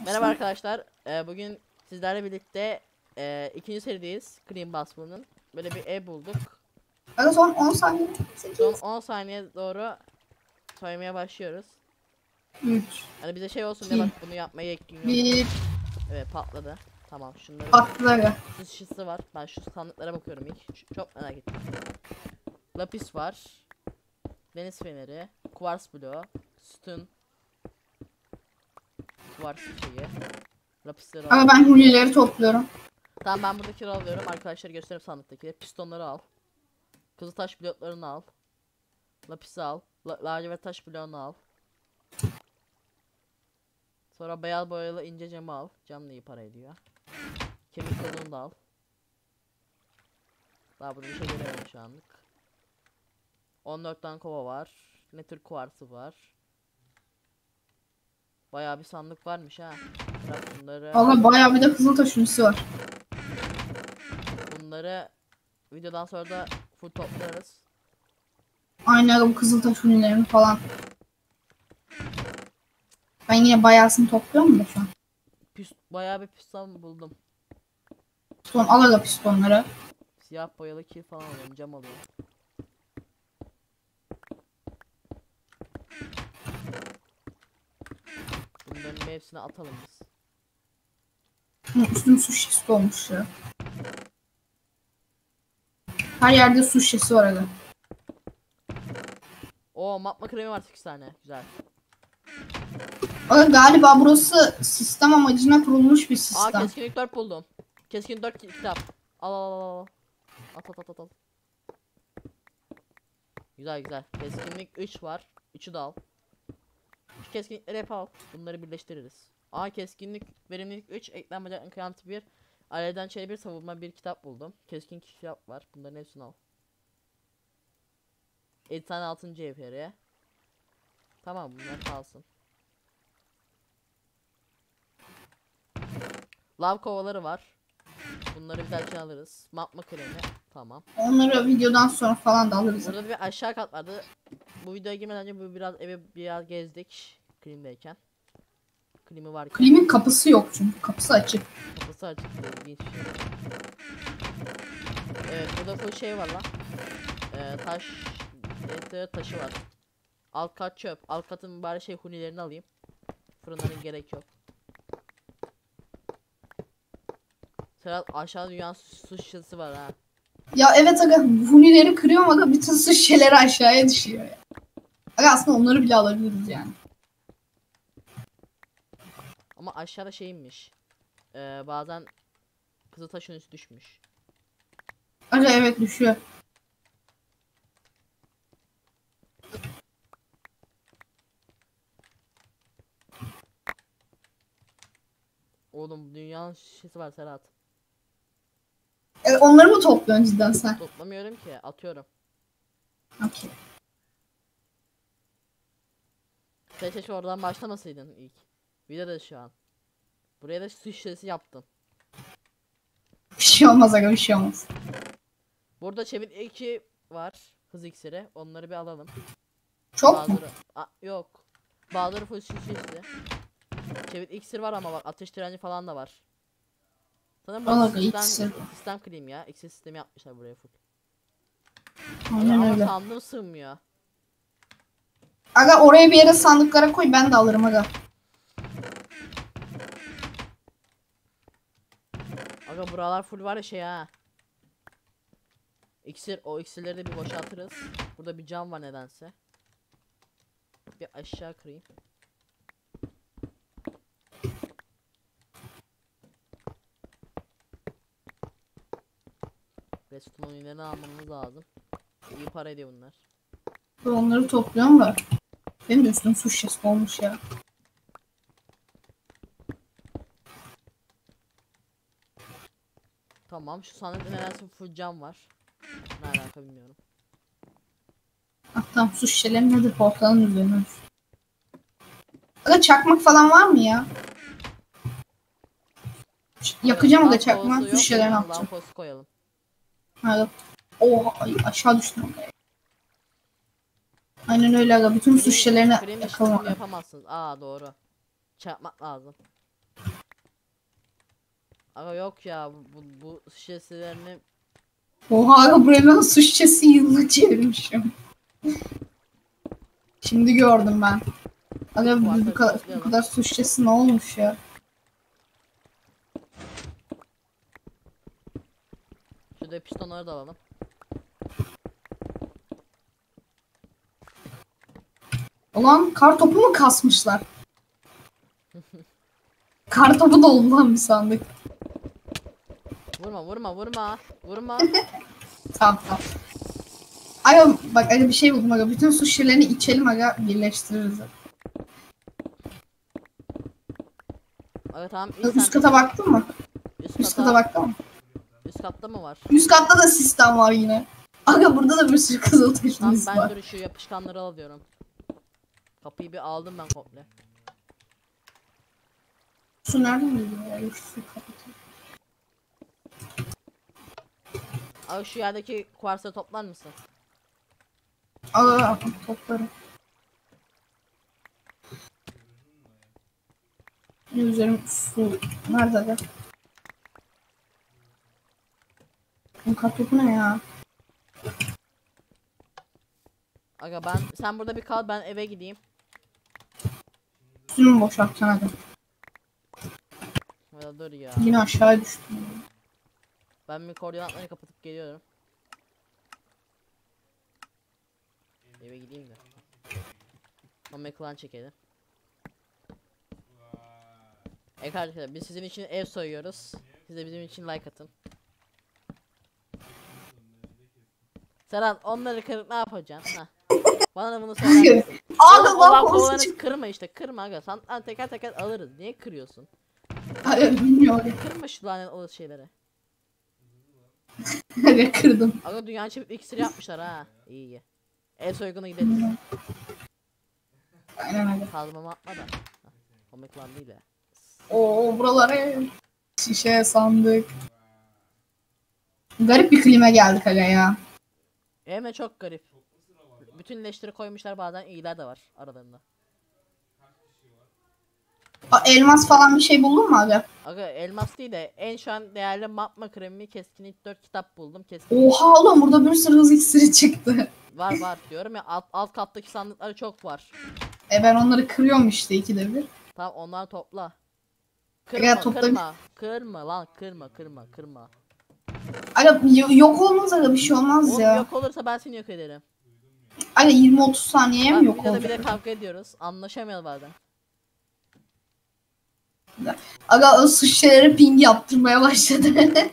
Merhaba arkadaşlar. Bugün sizlerle birlikte ikinci serideyiz. Cream Basketball'un. Böyle bir ev bulduk. Aga son 10 saniye. Son 8. 10 saniye doğru soymaya başlıyoruz. 3. Hani bize şey olsun diye bak bunu yapmaya ekliyorum. 1. Evet patladı. Tamam şunları. Patladı aga. Su şişesi var. Ben şu sandıklara bakıyorum ilk. Çok merak ettim. Lapis var. Deniz feneri. Kuvars bloğu. Sütun. Kuvars şeyi. Lapisleri Aga al. ben hülyeleri topluyorum. Tamam ben buradaki alıyorum. Arkadaşlar göstereyim sandıktaki. Pistonları al. Kızıltaş bloklarını al. Lapisi al. Lacivert taş bloğunu al. Sonra beyaz boyalı ince camı al. Cam da iyi para ediyor. Kemik tozunu da al. Daha burada bir şey göremedim şu anlık. 14 tane kova var. Ne tür kuartı var. Bayağı bir sandık varmış ha. Bırak bunları. Valla bayağı bir de Kızıltaş ünlüsü var. Bunları videodan sonra da full toplarız. Aynı aga bu Kızıltaş ünlülerini falan. Ben yine bayağısını topluyorum da şu an. Bayağı bir piston buldum. Son al aga pistonları. Siyah boyalı kil falan alıyorum. Cam alıyorum. Bunların hepsini atalım biz. Üstüm su şişesi olmuş ya. Her yerde su şişesi var aga. Oo matma kremi var 8 tane. Güzel. Aga galiba burası sistem amacına kurulmuş bir Aa sistem. keskinlik 4 buldum. Keskinlik 4 kitap. Al al al al. At. Güzel güzel. Keskinlik 3 var. 3'ü de al. Şu keskinlikleri hep al. Bunları birleştiririz. Aa keskinlik verimlilik 3 eklem bacak kıyameti 1 alevden çeli 1 savunma 1 kitap buldum. Keskin kitap var. Bunların hepsini al. 7 tane altın cevheri. Tamam bunlar kalsın. Lav kovaları var. Bunları bir dahakine alırız. Magma kremi. Tamam. Onları videodan sonra falan da alırız. Burada bir aşağı kat vardı. Bu videoya girmeden önce bu biraz evi biraz gezdik. Klimdeyken. Klimi var. Klimin kapısı yok çünkü. Kapısı açık. Kapısı açık değil. Bir şey. Evet burada full şey var lan. Taş. Taşı var. Alt kat çöp. Alt katın bari şey hunilerini alayım. Fırınların gerek yok. Serhat aşağı dünyanın su şişesi var ha. Ya evet aga hunileri kırıyorum aga bütün su şişeleri aşağıya düşüyor ya. Aga aslında onları bile alabiliriz yani. Ama aşağıda şeymiş. Bazen Kızıltaş'ın üstü düşmüş. Aga evet düşüyor. Oğlum dünyanın şişesi var Serhat. Onları mı topluyorsun cidden sen? Toplamıyorum ki atıyorum. Okey. Keşke oradan başlamasaydın ilk. Videoda şu an. Buraya da su şişesi yaptım. Bir şey olmaz aga bir şey olmaz. Burada çevir 2 var. Hız iksiri. Onları bir alalım. Çok mu? Yok. Bazıları full şişesi. Çevir iksir var ama bak ateş direnci falan da var. Sanırım Al burası aga sistem clean ya. İksir sistemi yapmışlar buraya full. Aynen Ama öyle. sandım sığmıyor. Aga oraya bir yere sandıklara koy ben de alırım aga. Aga buralar full var ya şey ha. İksir o iksirleri de bir boşaltırız. Burada bir cam var nedense. Bir aşağı kırayım. Restononlarını almamız lazım. İyi para ediyor bunlar. Onları topluyorum da. Benim de üstüm su şişesi olmuş ya. Tamam şu sandıkta nedense full cam var. Ne alaka bilmiyorum. Ah tamam su şişeleri nedir portalın üzerine. Aga çakmak falan var mı ya? Yakacağım aga çakmak su şişelerini atacağım. Lamposu koyalım. Hadi. Oha ay, aşağı düştüm. Aynen öyle aga bütün su şişelerini Krem yakalım işlemi aga. yapamazsınız. Aa doğru. Çarpmak lazım. Aga yok ya bu şişelerini Oha aga buraya ben su şişesi yığınla çevirmişim. Şimdi gördüm ben. Aga bu kadar su şişesi ne olmuş ya? şurada pistonları da alalım. Ulan kar topu mu kasmışlar? Kar topu doldu lan bir sandık. Vurma. Tamam. Aga bak aga bir şey buldum aga. Bütün su şişelerini içelim aga birleştiririz. Aga tamam Üst kata baktın mı? Üst kata baktın mı? Üst katta mı var? Üst katta da sistem var yine. Aga burada da bir sürü kızıl Tamam taşımız ben var. dur şu yapışkanları alıyorum. Kapıyı bir aldım ben komple. Su nereden geliyor ya? Su kapatıyor. Aga şu yerdeki kuarsları toplar mısın? Aga toplarım. Üzerim su. Nerede aga? Bu kar topu ne ya? Aga sen burada bir kal ben eve gideyim. Üstünü mü boşaltacaksın aga? Ya dur ya. Yine aşağı düştüm. Ben bir koordinatları kapatıp geliyorum. Eve gideyim de. Home clan çekelim. Arkadaşlar biz sizin için ev soyuyoruz. Siz de bizim için like atın. Serhat onları kırıp ne yapacaksın? Ha. Bana bunu söyler misin? Aga Oğlum, lan olan konusu kovalarınızı çıktı. kırma işte kırma aga. Sen teker teker alırız. Niye kırıyorsun? Aga bilmiyorum. Kırma şu lanet o şeyleri. Aga kırdım. Aga dünya çevik iksiri yapmışlar ha. İyi. Ev soygunu gidelim. Aynen aga. Kazmamı atma da. Home clan değil ya. Oo buralara şişe sandık. Garip bir klima geldik aga ya. Evime çok garip. Bütün leşleri koymuşlar bazen iyiler de var aralarında. Elmas falan bir şey buldun mu aga? Aga elmas değil de en şu an değerli magma kremi keskinlik 4 kitap buldum. Keskinlik Oha oğlum burada bir sürü hız iksiri çıktı. var diyorum ya alt kattaki sandıkları çok var. Ben onları kırıyorum işte ikide bir. Tamam onları topla. Aga topla. Kırma lan kırma. Aga yok olmaz aga bir şey olmaz Oğlum ya. yok olursa ben seni yok ederim. Aga 20-30 saniyeye Bak mi yok videoda bile olacak? kavga ediyoruz. Anlaşamıyoruz bazen. Aga o su şişeleri ping yaptırmaya başladı.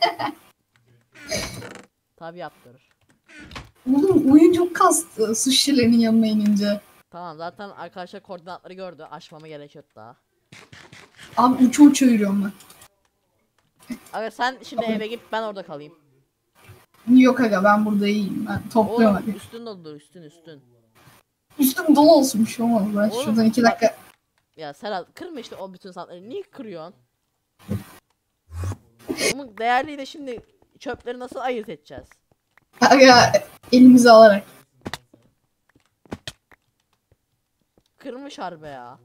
Tabi yaptırır. Oğlum oyun çok kastı su şişelerinin yanına inince. Tamam zaten arkadaşlar koordinatları gördü. Açmama gerek yok daha. Abi uça yürüyorum ben. Aga sen şimdi eve git ben orada kalayım. Yok aga ben burada iyiyim. Ben topluyorum Oğlum hadi. üstün dolu üstün. Üstüm dolu olsun bir şey olmaz. Ben Oğlum, şuradan 2 dakika. Ya Serhat kırma işte o bütün sanatları. Niye kırıyorsun? Ama değerliyi de şimdi çöpleri nasıl ayırt edeceğiz? Aga elimize alarak. Kırmış harbi ya.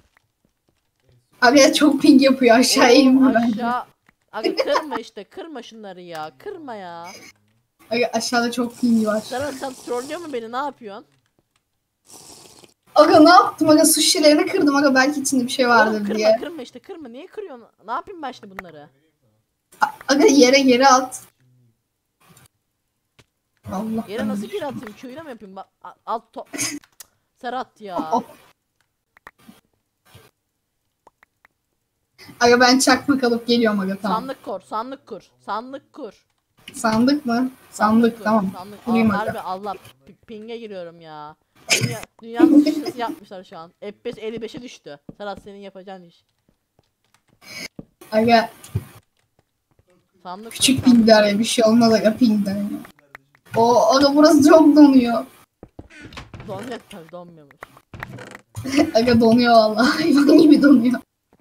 Aga çok ping yapıyor aşağı Oğlum eğimli bence. aşağı. Aga kırma işte kırma şunları ya. Kırma ya. Aga aşağıda çok ping var. Serhat sen trollüyor mu beni ne yapıyorsun? Aga ne yaptım aga su şişelerini kırdım aga belki içinde bir şey vardır Oğlum diye. kırma işte kırma. Niye kırıyorsun? Ne yapayım ben şimdi bunları? Aga yere at. Allah. Yere nasıl geri atayım? Q'yla mı yapayım? Bak alt top. Serhat ya. Hop. Aga ben çakmak alıp geliyorum aga tamam. Sandık kur. Sandık mı? Sandık kur, tamam. Sandık. Kurayım Aa, aga. harbi Allah ping'e giriyorum ya. Dünyanın dışarısı yapmışlar şu an. FPS 55'e düştü. Serhat senin yapacağın iş. Aga Sandık kur, küçük sandık. pingler ya bir şey olmaz aga pingden ya. O aga burası çok donuyor. Donuyor tabii donmuyormuş. Aga donuyor vallahi hayvan gibi donuyor.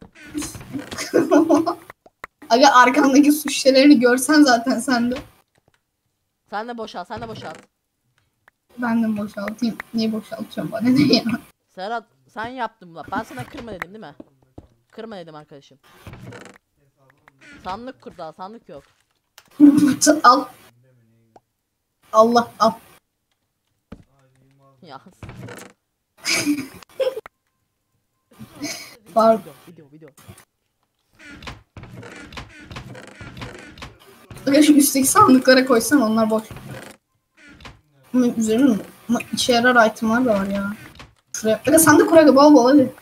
Aga arkandaki su şişelerini görsen zaten sen de. Sen de boşalt. Ben de boşaltayım. Niye boşaltıyorum bana ne ya? Serhat sen yaptın bunu. Ben sana kırma dedim değil mi? Kırma dedim arkadaşım. Sandık kur daha, sandık yok. Al. Allah al. Ya. Var. Video. Aga şu üstteki sandıklara koysan onlar boş. Ama üzerine ama işe yarar itemler de var ya. Şuraya. Aga sandık kur aga bol bol hadi.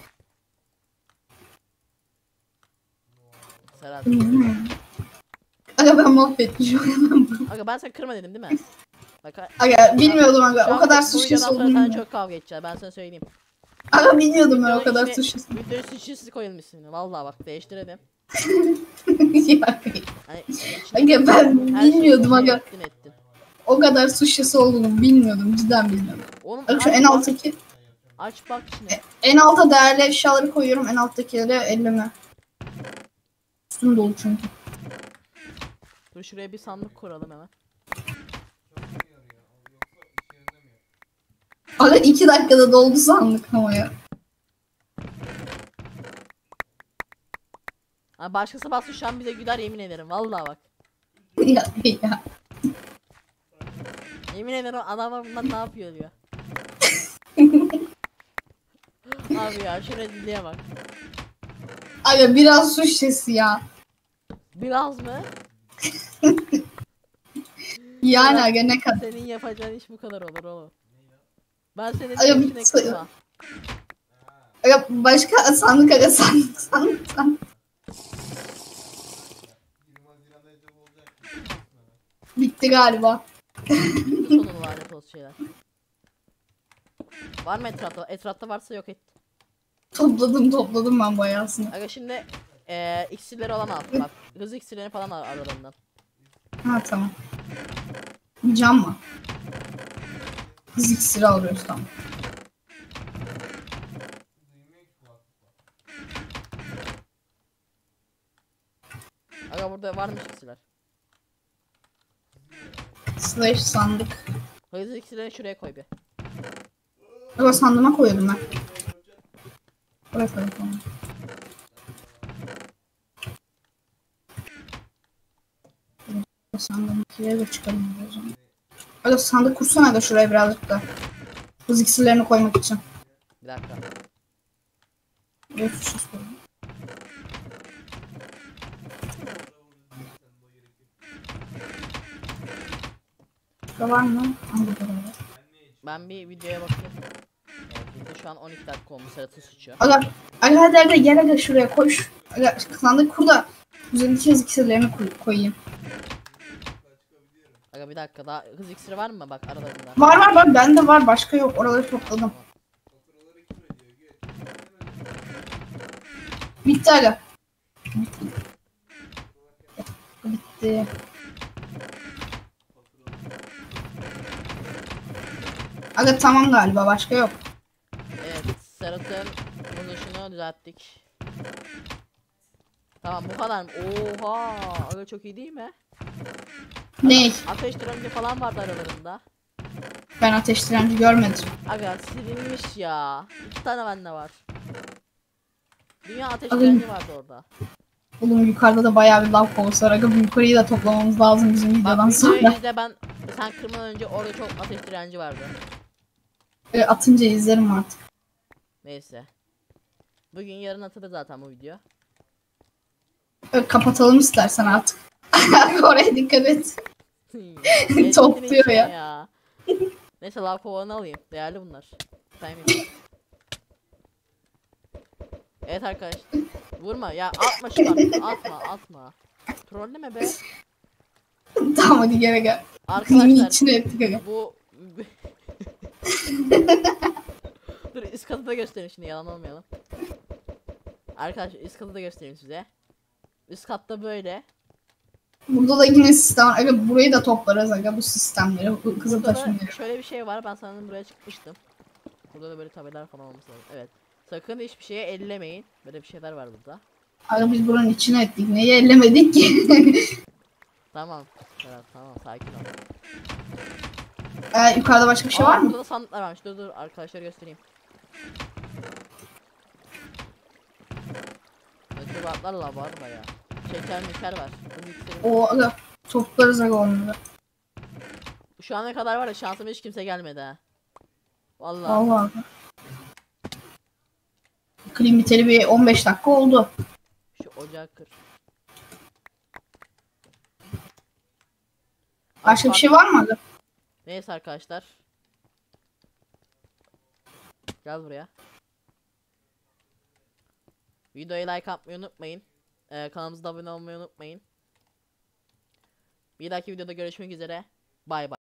Serhat. Aga ben mahvetmişim. Aga ben seni kırma dedim değil mi? Bak, Aga bilmiyordum aga. şu O an kadar bu suçlusu videodan sonra olduğunu. sana çok kavga edeceğiz, ben sana söyleyeyim. Aga bilmiyordum ben o kadar Videonun suçlusu. içine- Videonun suçlusu koyulmuşsun. Vallahi bak değiştirelim. Ya, Hani aga ben her şeyi bilmiyordum aga. ettin. O kadar suçlusu olduğunu bilmiyordum. Cidden bilmiyordum. Oğlum Aga şu aç en bak, alttaki. aç bak içine. En alta değerli eşyaları koyuyorum. En alttakileri elleme. Üstüm dolu çünkü. Dur şuraya bir sandık kuralım hemen. Aga 2 dakikada doldu sandık ama ya. Ha, başkası bassın şu an bize güler yemin ederim. Vallahi bak. Ya. Yemin ederim adamlar bundan ne yapıyor diyor. Abi ya şu rezilliğe bak. Aga biraz suç sesi ya. Biraz mı? Yani Evet. aga ne kadar. Senin yapacağın iş bu kadar olur oğlum. Ben senin Ay, işine sayı- kırma. Aga başka sandık aga sandık. Bitti galiba. Sonunu lanet olsun şeyler. Var mı etrafta? Etrafta varsa yok et. Topladım ben bayağısını. Aga şimdi iksirleri olan al. Bak hızlı iksirlerini falan al aralarından. Ha tamam. Cam mı? Kız iksiri alıyoruz tamam. Aga burada varmış iksirler. Slash sandık. Hızlı iksirlerini şuraya koy bir. Aga sandığıma koyuyordum ben. Oraya tamam. Sandığımdakileri de çıkarım o zaman. Aga sandık kursana aga şuraya birazcık da. Kız iksirlerini koymak için. Bir dakika. Buraya fışız koyayım. Başka var mı? Hangi burada var? Ben bir videoya bakayım. Evet, video şu an 12 dakika olmuş. Serhat'ın suçu. Aga hadi hadi gel aga şuraya koş. Aga sandık kur da üzerindeki kız iksirlerini koyayım. Aga bir dakika daha hız iksiri var mı bak aralarında? Var bende var başka yok oraları topladım. Bitti aga. Bitti. Aga tamam galiba başka yok. Evet Serhat'ın buluşunu düzelttik. Tamam bu kadar mı? Oha! Aga çok iyi değil mi? Ney? Ateş direnci falan vardı aralarında. Ben ateş direnci görmedim. Aga silinmiş ya. 2 tane bende var. Dünya ateş Aga- direnci vardı orada. Oğlum yukarıda da bayağı bir lav kovusu var. Aga bu yukarıyı da toplamamız lazım bizim videodan Bak videoyu sonra. izle ben sen kırmadan önce orada çok ateş direnci vardı. Atınca izlerim artık. Neyse. Bugün yarın atılır zaten bu video. Kapatalım istersen artık. Oraya dikkat et. Neyse, Topluyor içine ya. Neyse lav kovanı alayım. Değerli bunlar. Time. Evet arkadaşlar. Vurma ya atma şu kartı. Atma. Trolleme be. Tamam hadi gel. Filmin Arkadaşlar içine ettik aga. bu dur üst katı da göstereyim şimdi yalan olmayalım. Arkadaşlar üst katı da göstereyim size. Üst katta böyle. Burada da yine sistem var. Aga burayı da toplarız aga bu sistemleri. Bu kızıl Burada taşın da şöyle bir şey var. Ben sanırım buraya çıkmıştım. Burada da böyle tabeler falan olması lazım. Evet. Sakın hiçbir şeye ellemeyin. Böyle bir şeyler var burada. Aga biz buranın içine ettik. Neyi ellemedik ki? Tamam. Evet, tamam sakin ol. Yukarıda başka bir şey var mı? Burada da sandıklar varmış. Dur arkadaşlar göstereyim. Meteoratlarla var baya. Şeker meker var. Hadi yükselim. O aga toplarız aga onları. Şu ana kadar var ya şansıma hiç kimse gelmedi ha. Vallahi. Allah aga. Klim biteli bir 15 dakika oldu. Şu ocağı kır. Başka bir şey var mı aga? Neyse arkadaşlar. Gel buraya. Videoya like atmayı unutmayın. Kanalımıza abone olmayı unutmayın. Bir dahaki videoda görüşmek üzere. Bay bay.